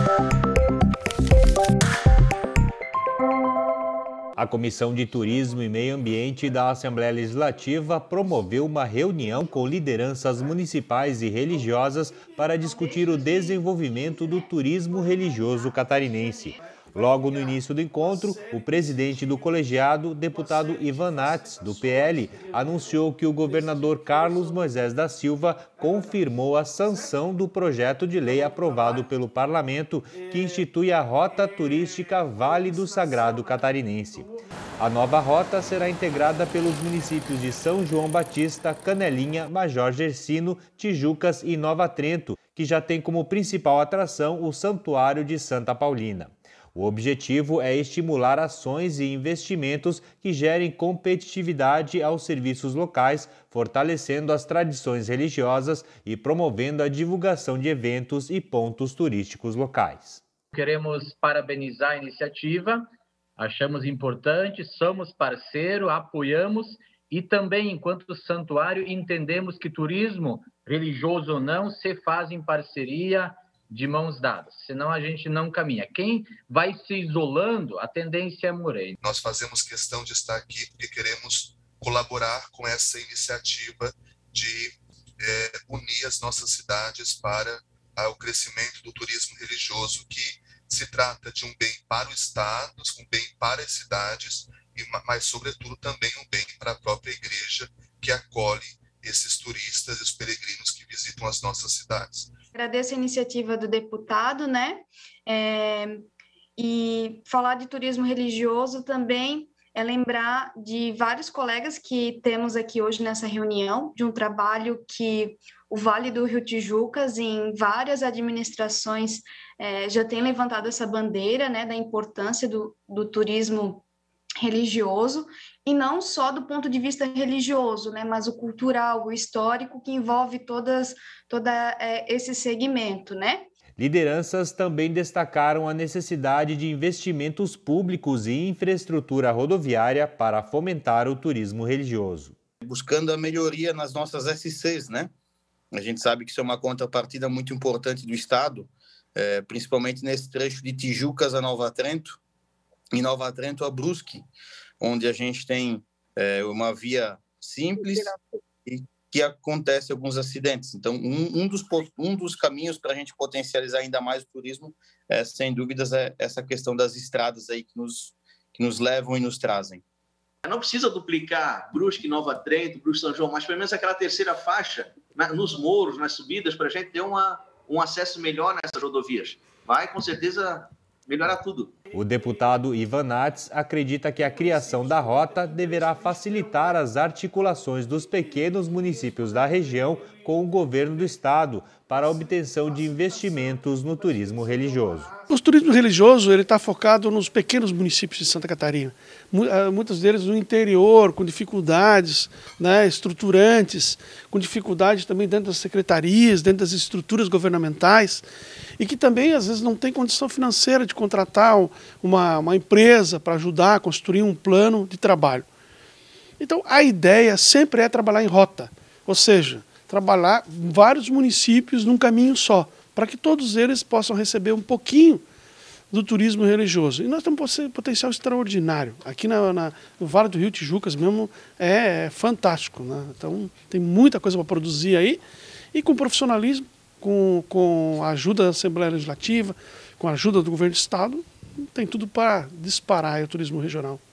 A Comissão de Turismo e Meio Ambiente da Assembleia Legislativa promoveu uma reunião com lideranças municipais e religiosas para discutir o desenvolvimento do turismo religioso catarinense. Logo no início do encontro, o presidente do colegiado, deputado Ivan Nats, do PL, anunciou que o governador Carlos Moisés da Silva confirmou a sanção do projeto de lei aprovado pelo parlamento que institui a Rota Turística Vale do Sagrado Catarinense. A nova rota será integrada pelos municípios de São João Batista, Canelinha, Major Gersino, Tijucas e Nova Trento, que já tem como principal atração o Santuário de Santa Paulina. O objetivo é estimular ações e investimentos que gerem competitividade aos serviços locais, fortalecendo as tradições religiosas e promovendo a divulgação de eventos e pontos turísticos locais. Queremos parabenizar a iniciativa, achamos importante, somos parceiro, apoiamos e também, enquanto santuário, entendemos que turismo, religioso ou não, se faz em parceria, de mãos dadas, senão a gente não caminha. Quem vai se isolando, a tendência é morrer. Nós fazemos questão de estar aqui porque queremos colaborar com essa iniciativa de unir as nossas cidades para o crescimento do turismo religioso, que se trata de um bem para o Estado, um bem para as cidades, mas, sobretudo, também um bem para a própria igreja, que acolhe esses turistas e os peregrinos que visitam as nossas cidades. Agradeço a iniciativa do deputado, né? E falar de turismo religioso também é lembrar de vários colegas que temos aqui hoje nessa reunião, de um trabalho que o Vale do Rio Tijucas, em várias administrações, já tem levantado essa bandeira, né, da importância do turismo religioso, e não só do ponto de vista religioso, né, mas o cultural, o histórico, que envolve todo esse segmento, né? Lideranças também destacaram a necessidade de investimentos públicos e infraestrutura rodoviária para fomentar o turismo religioso. Buscando a melhoria nas nossas SCs, né? A gente sabe que isso é uma contrapartida muito importante do Estado, principalmente nesse trecho de Tijucas a Nova Trento, e Nova Trento a Brusque, onde a gente tem uma via simples e que acontece alguns acidentes. Então, um dos caminhos para a gente potencializar ainda mais o turismo, sem dúvidas, é essa questão das estradas aí que nos levam e nos trazem. Não precisa duplicar Brusque, Nova Trento, Brusque, São João, mas pelo menos aquela terceira faixa, nos morros, nas subidas, para a gente ter um acesso melhor nessas rodovias. Vai, com certeza, melhorar tudo. O deputado Ivan Nats acredita que a criação da rota deverá facilitar as articulações dos pequenos municípios da região com o governo do estado para a obtenção de investimentos no turismo religioso. O turismo religioso está focado nos pequenos municípios de Santa Catarina, muitos deles no interior, com dificuldades, né, estruturantes, com dificuldades também dentro das secretarias, dentro das estruturas governamentais, e que também às vezes não tem condição financeira de contratar uma empresa para ajudar a construir um plano de trabalho. Então a ideia sempre é trabalhar em rota, ou seja, trabalhar vários municípios num caminho só, para que todos eles possam receber um pouquinho do turismo religioso. E nós temos um potencial extraordinário. Aqui no Vale do Rio Tijucas mesmo é fantástico, né? Então tem muita coisa para produzir aí, e com profissionalismo, com a ajuda da Assembleia Legislativa, com a ajuda do governo do Estado, tem tudo para disparar o turismo regional.